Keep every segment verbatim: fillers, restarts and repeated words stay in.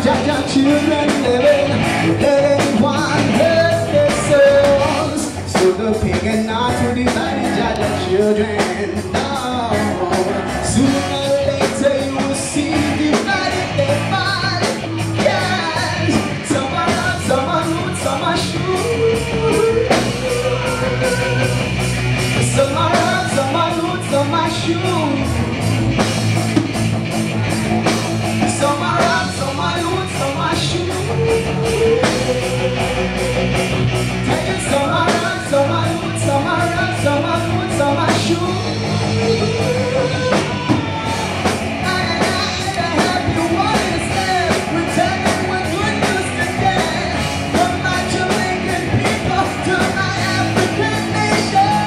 Jaja children living, letting one hurt their souls. So the pagan not to divide Jaja children. No. Sooner or later you will see divided they fall. Yes, some are not, some are roots, some are shoes. Some are not, some are roots, some are shoes. Some are up, some are roots, some are shoes. Take it, some are up, some are roots, some are up, some are roots, some are shoes. I have you understand. We're telling what good news today. From my Jamaican people to my African nation.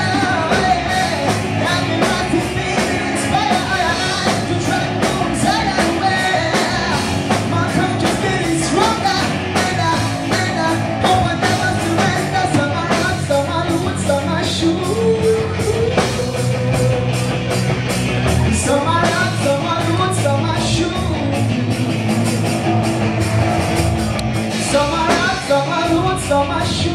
I've been motivated and inspired to track moves higher. My country's getting stronger, and I, and I hope I never surrender. Some are up, some are roots, some are shoes. Some are up, some are roots, some are shoes. Some are up, some are roots, some are shoes.